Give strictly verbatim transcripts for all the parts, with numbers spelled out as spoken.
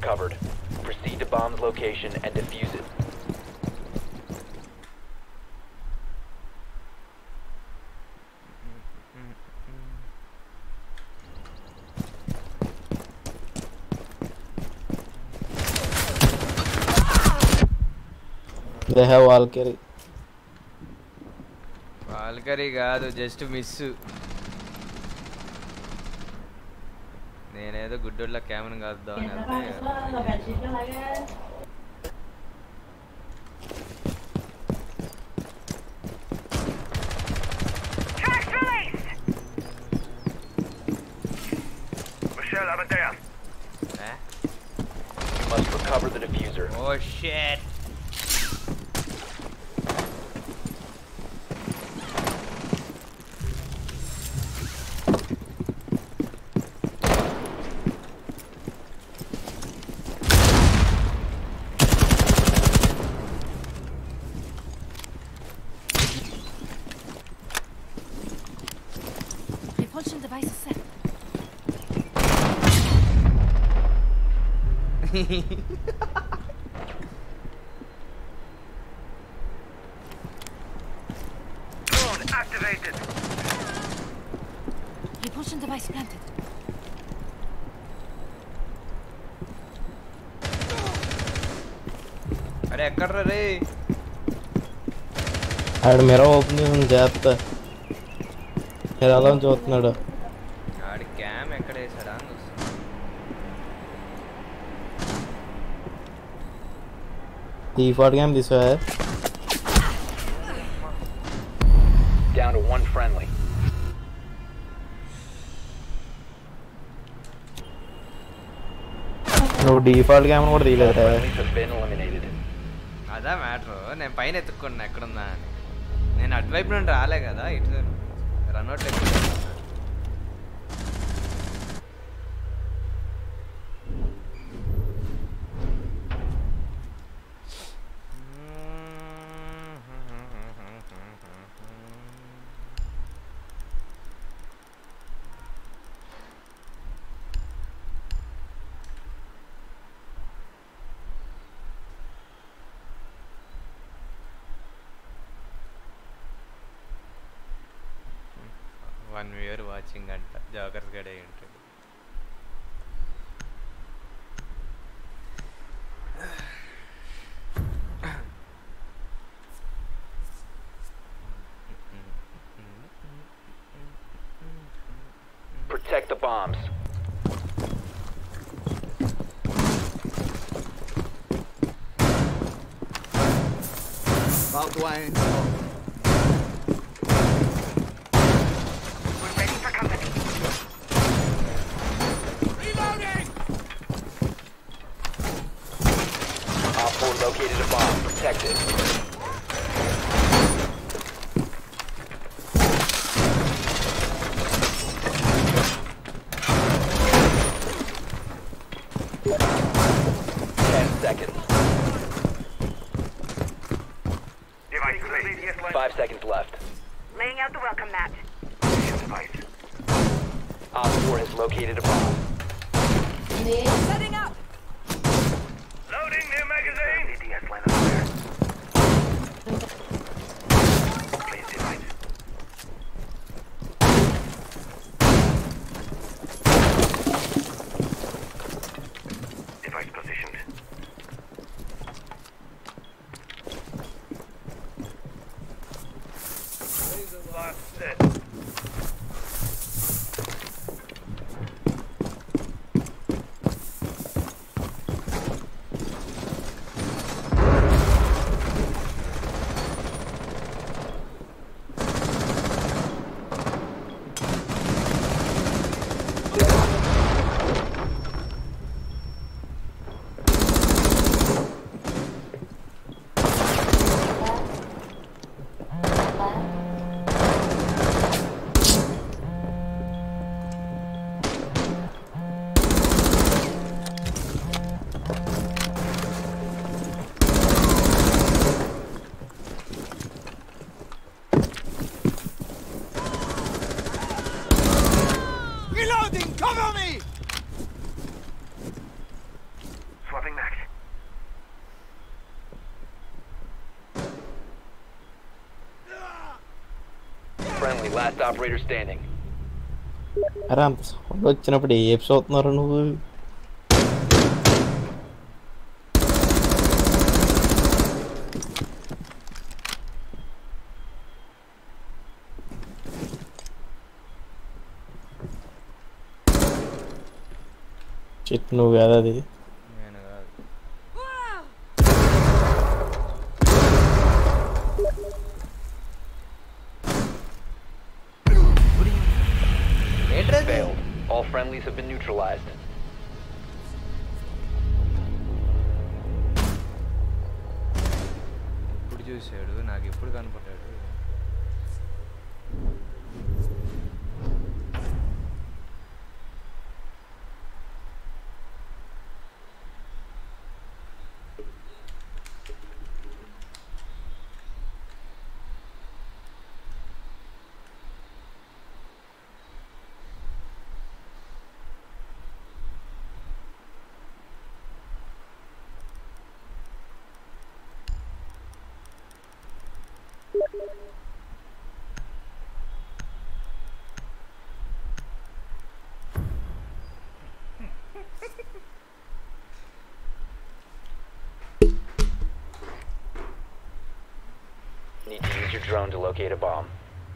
recovered. Proceed to bomb's location and defuse it. They have Valkyrie. Valkyrie కాదు just miss. నేనేదో గుడ్డోళ్ళ camera కాద్దాం అని You must recover the diffuser. Oh shit. Repulsion device is set. Drone activated. Repulsion device planted. అరే ఎక్కడ్రా రే ఆడ mirror open చేసిన జాగ్రత్త ఎలా చూస్తున్నాడు ఆడి క్యామ్ ఎక్కడ వేసాడా అని చూస్తున్నా ఈ ఫార్ట్ గేమ్ తీసా Down to one friendly. నువ్వు డిఫాల్ట్ గేమ్ కూడా తీయలేదు Friendlies have been eliminated. అదా మ్యాటర్ నేను పైన ఎత్తుక్కున్నా ఎక్కడుందా అని నేను అటువైపు నుండి రాలే కదా ఇటు రన్అట్ ఎక్కువ వన్ వ్యూయర్ వాచింగ్ అంట జాగర్స్ గడే ఉంటుంది Protect the bombs. Valk line. We're ready for company. Reloading! Op four located a bomb. Protect it. Ten seconds. Five seconds left. Laying out the welcome mat. Device. Op four has located a bomb. Setting up! Loading new magazine! A D S line up there. Place device. Device positioned. Laser lock set. Friendly, last operator standing. అరే అంత sound వచ్చినప్పుడు ఏ eps అవుతున్నారు నువ్వు? Chit నువ్వు కదా అది. నేను కాదు. ఏంట్రా ఇది? Failed. All friendlies have been neutralized. ఇప్పుడు చూసాడు, నాకు ఎప్పుడు కనపడ్డాడు. Need to use your drone to locate a bomb.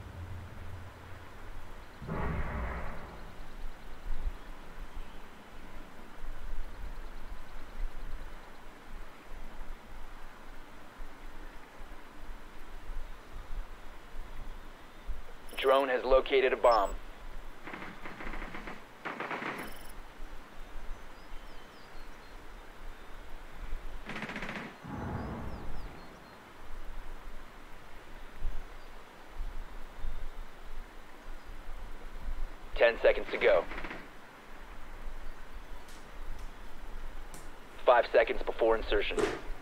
Drone has located a bomb. Ten seconds to go. Five seconds before insertion.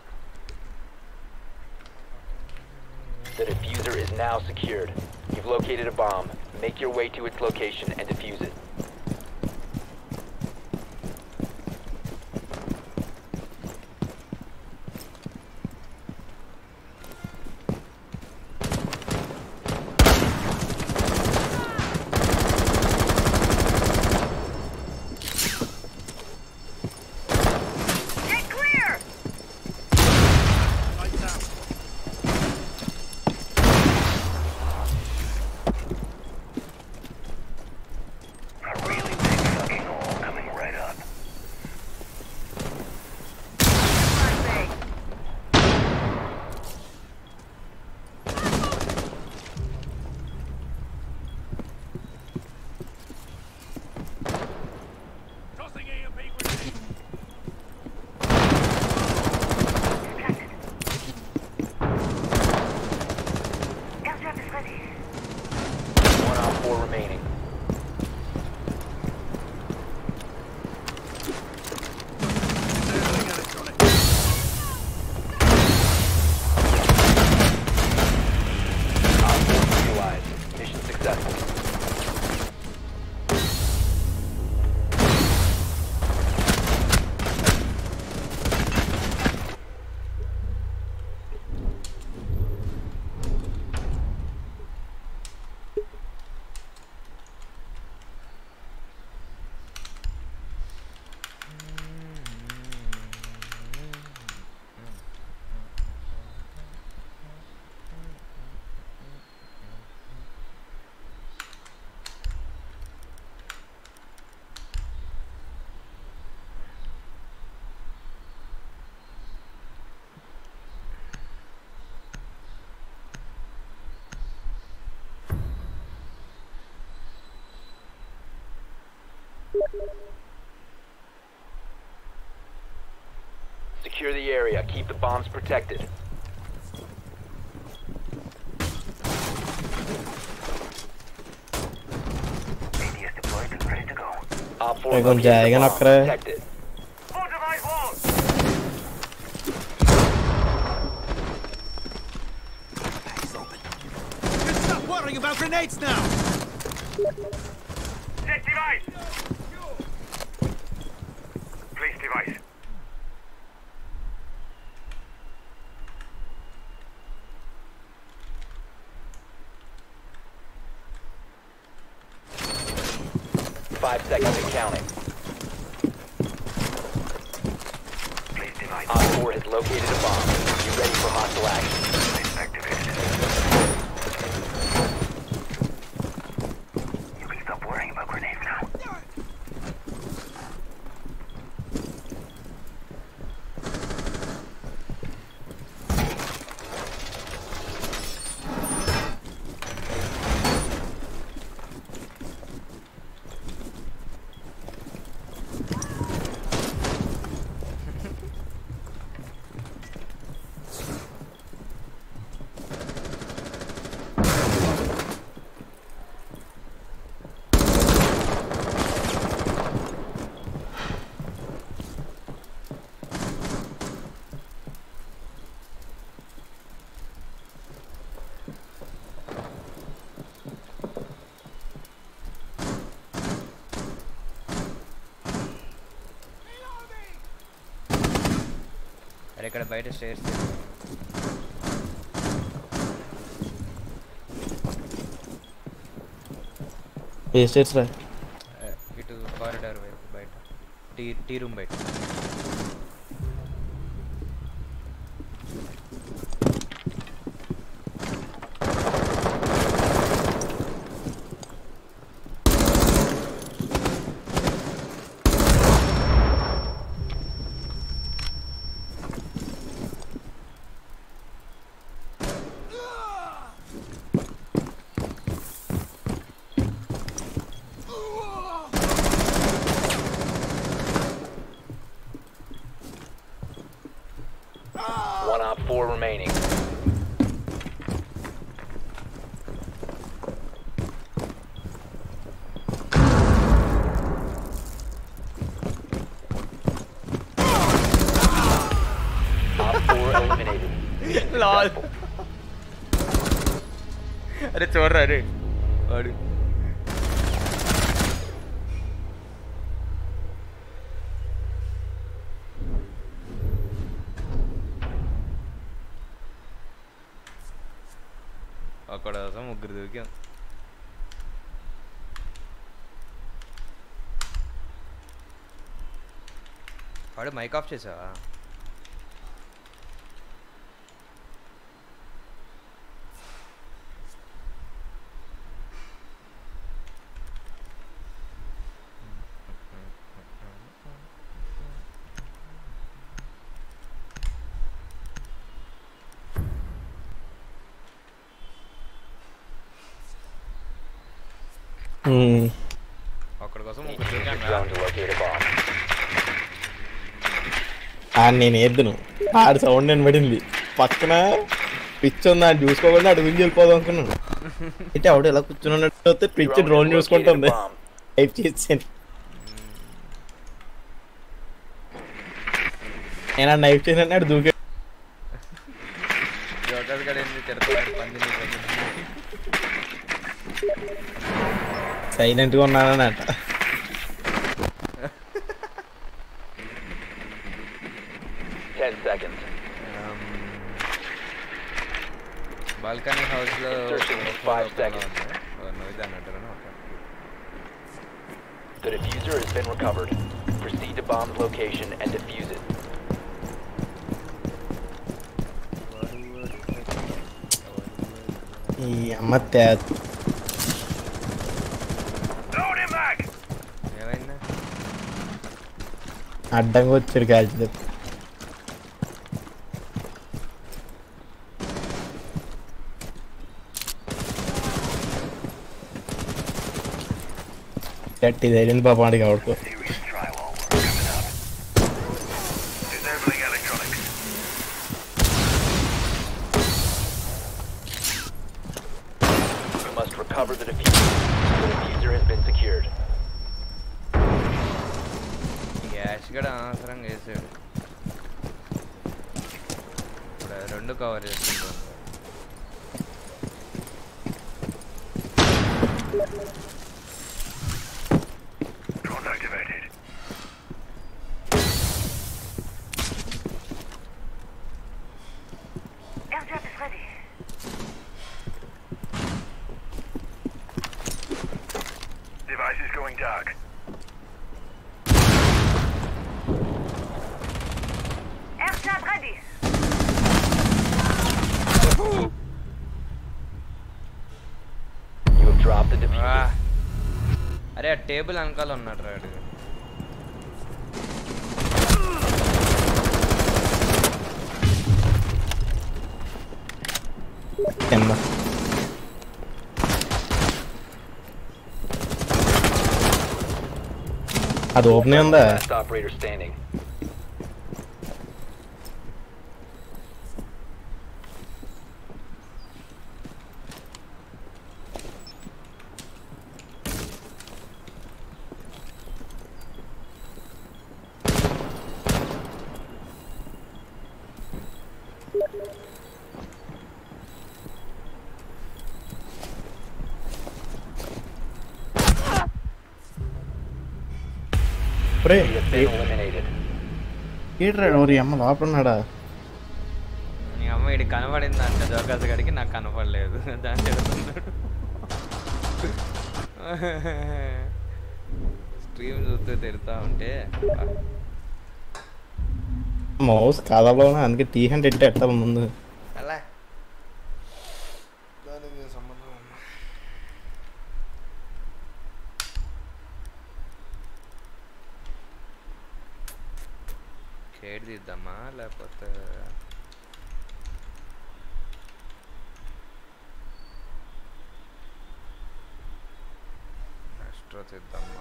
The diffuser is now secured. You've located a bomb. Make your way to its location and defuse it. One on four remaining. Op four neutralized. Mission successful. Secure the area. Keep the bombs protected. A D S deployed and ready to go. Op four Hey, kung located jaayega the na bomb. pre. Protected. Fortified walls! Stop worrying about grenades now! Set device! Place device. Five seconds and counting. Op four has located a bomb. Be ready for hostile action. You can stop worrying about grenades now. అరే ఇక్కడ బయట stairs ఏ states రా ఇటు corridor వైపు బయట tea tea room బయట One op four remaining. Op four eliminated. లాల్ అరే చూడరా అరే వాడు అక్కడ ముగ్గురు దొరికాం వాడు మైక్ ఆఫ్ చేసావా అక్కడ కోసం ముగ్గురు Drone to locate a bomb. నేను వేద్దును ఆడు సౌండ్ నేను పడింది పక్కన పిచ్ ఉంది అది చూసుకోకుండా అటు గురించి వెళ్ళిపోదాం అనుకున్నాను అంటే ఆవిడ ఎలా కూర్చున్నట్టు వస్తే పిచ్ డ్రోన్ చూసుకుంటుంది టైప్ చేసాను నేను ఆ నైఫ్ చేసాను అటు దూకే సైలెంట్గా ఉన్నానట Ten seconds. బాల్కనీ హౌస్ లో Insertion in five seconds. The diffuser has been recovered. Proceed to bomb's location and defuse it. ఈ అమ్మ తే ఏమైందా అడ్డంగా వచ్చాడు కాల్చి గట్టి ధైర్యం పాప ఆడికి ఆడుకో We must recover the diffuser. The diffuser has been secured. Gas కూడా అనవసరంగా వేసాడు ఇప్పుడు రెండు కవర్ చేసుకుంటాను Drone activated. Airdrop is ready. Device is going dark. You have dropped the diffuser. అరే ఆ టేబుల్ వెనకాల ఉన్నాడు రాడు. కింద అది ఓపెన్ ఉందా? Last operator standing. Pre, You have been eliminated. ఏంట్రా మరి అమ్మ లోపల ఉన్నాడా? నీ అమ్మ ఇటు కనపడింది అంట జోకాస్ గడికి, నాకు కనపడలేదు. దాన్ని చెడుతున్నాడు. స్ట్రీమ్ చూస్తూ తిడతా ఉంటే మౌస్ కాదాలో అందుకే టీ హండ్రెడ్ ఎట్టే ఎట్టాలి ముందు. అలా దానికి సంబంధం కేడ్ తీద్దామా లేకపోతే ఎక్స్ట్రా తీద్దామా?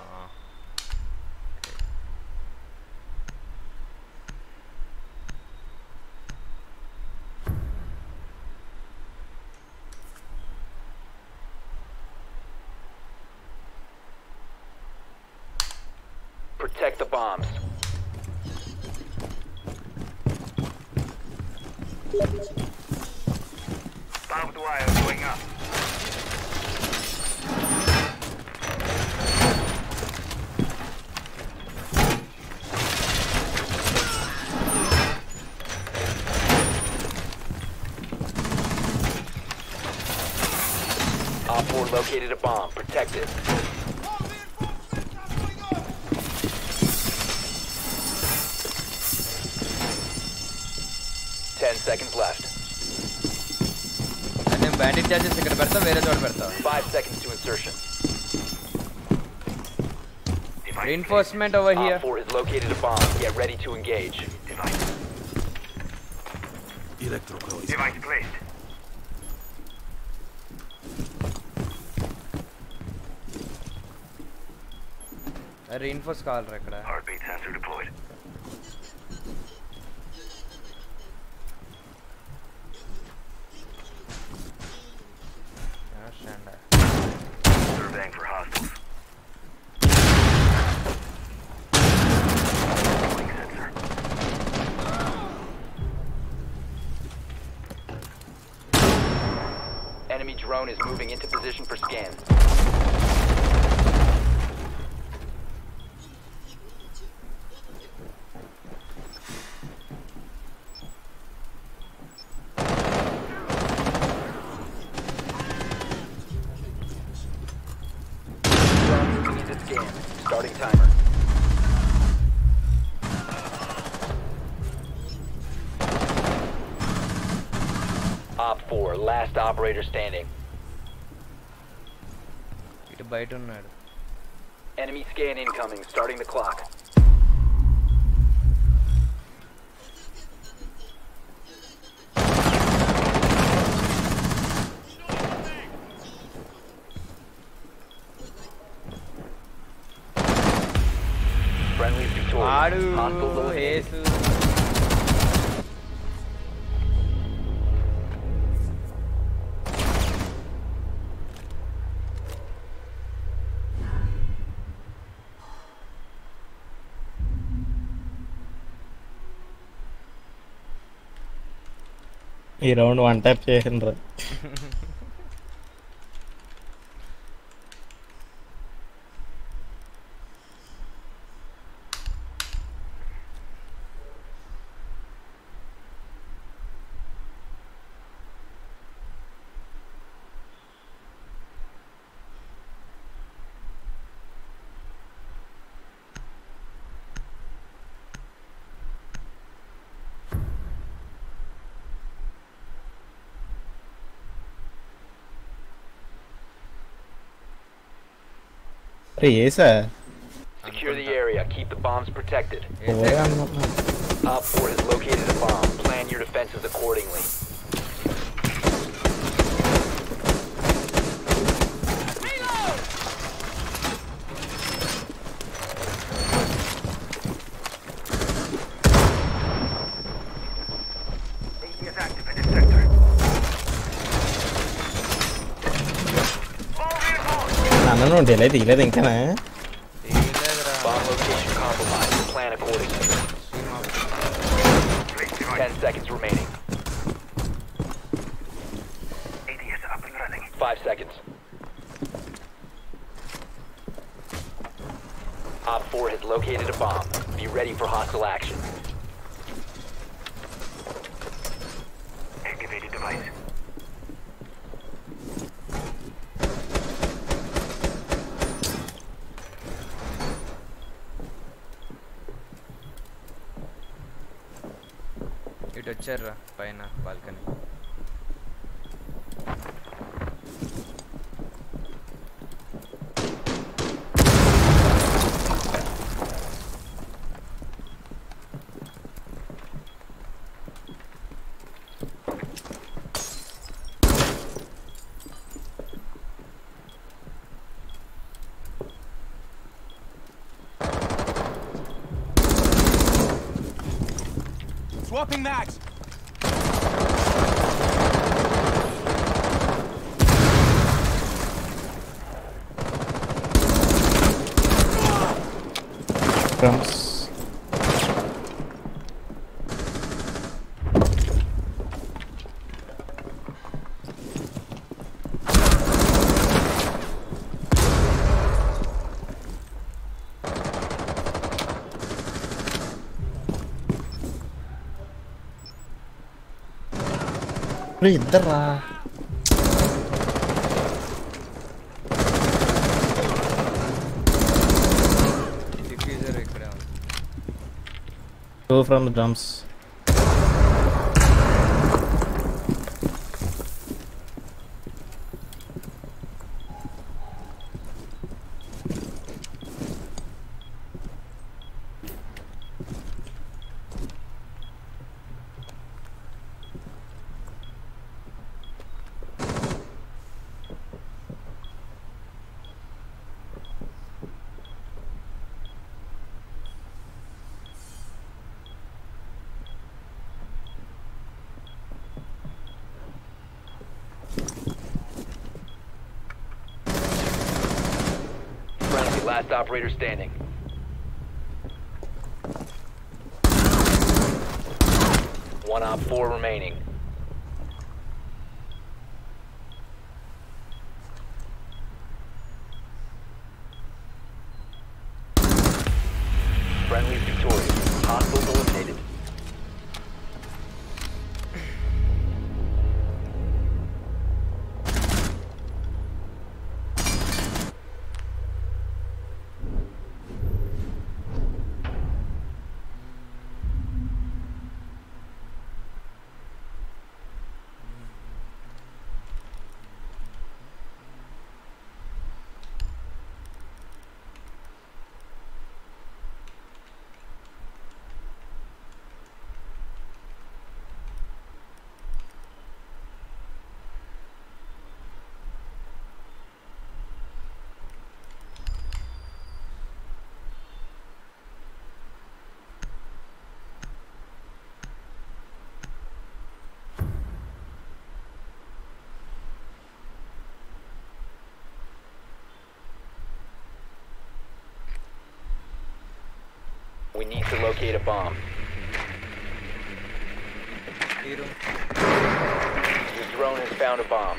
Protect the bombs. Barbed wire going up. Op four located a bomb. Protect it. Ten seconds left. నేను బ్యాండేజ్ చార్జెస్ ఇక్కడ పెడతా, వేరే చోట పెడతా. Five seconds to insertion. Reinforcement over here. Op four has located a bomb. Get ready to engage. Device. Electrocroid. Device placed. Reinforce కావాలరా ఇక్కడ. Heartbeat sensor deployed. Surveying for hostiles. Deploying sensor. Enemy drone is moving into position for scan. Starting timer. Op four, last operator standing. ఇటు బయట ఉన్నాడు. Enemy scan incoming. Starting the clock. Friendly victorious. ఆడు Hostiles eliminated. ఏసు. ఈ round one tap చేసిండ్రు. అరే ఏసా Secure the area. Keep the bombs protected. ఓరే అనుకుంటున్నా. Op four has located a bomb. Plan your defenses accordingly. A D is active in this sector. All reinforced. అన్న నువ్వు delay తీయలేదు ఇంకానా తీయలేదురా. Bomb location compromised. Plan accordingly. Place device. Ten seconds remaining. A D is up and running. Five seconds. Op four has located a bomb. Be ready for hostile action. Activated device. ఇటు వచ్చారురా పైన balcony. Swapping mags. Drums ఇద్దరా diffuser ఇక్కడే ఉంది. Two from drums Friendly, last operator standing. One op four remaining. Friendly victorious. Hostiles eliminated. We need to locate a bomb. Hero Your drone has found a bomb.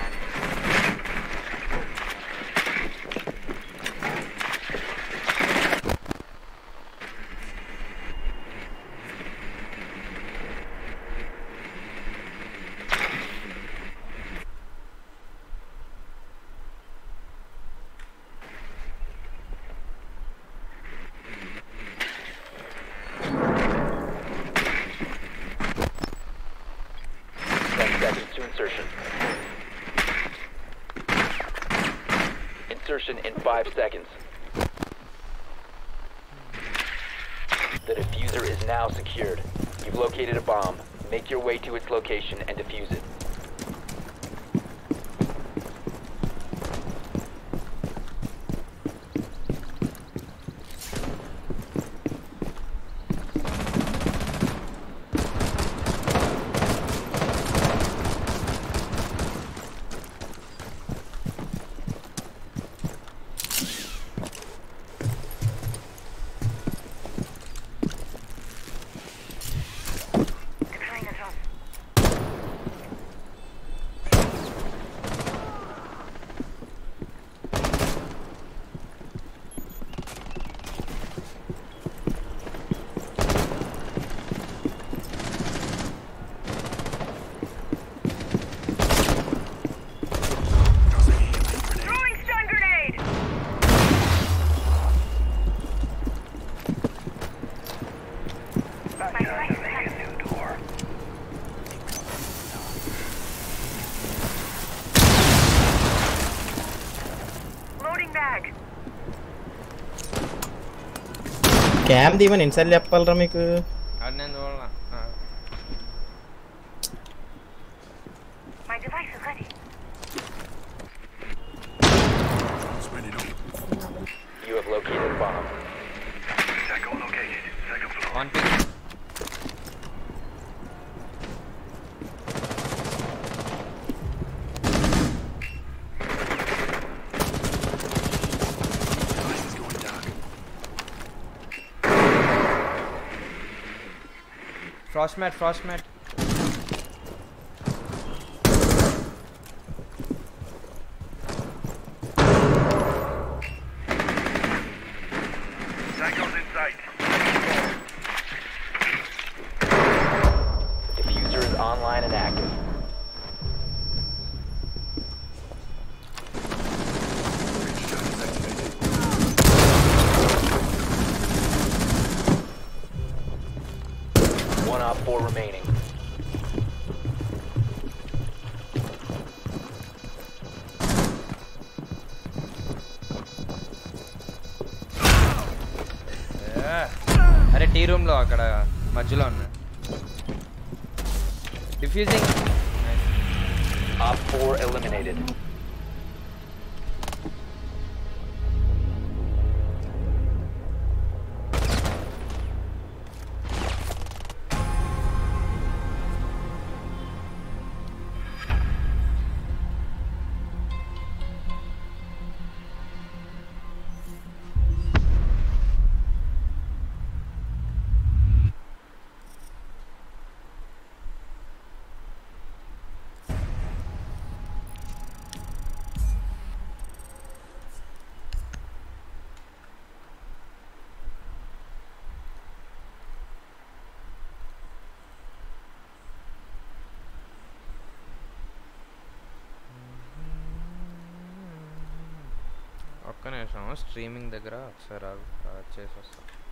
To insertion. Insertion in five seconds. The diffuser is now secured. You've located a bomb. Make your way to its location and defuse it. Deploying a drone. Throwing stun grenade! My device is hacked. Loading bag. Cam తీమని ఎన్నిసార్లు చెప్పాలరా మీకు? అది నేను చూడలా. ఆ. My device is ready. You have located a bomb. Second located. Second floor. One pick. Frost mat, frost mat. Psycho's in sight. Diffuser is online and active. One op four remaining. అరే tea room లో అక్కడ మధ్యలో ఉన్నా. Defusing. Op four eliminated. ఒక్క నిమిషం streaming దగ్గర ఒకసారి ఆగు, ఆ, చేసి వస్తా.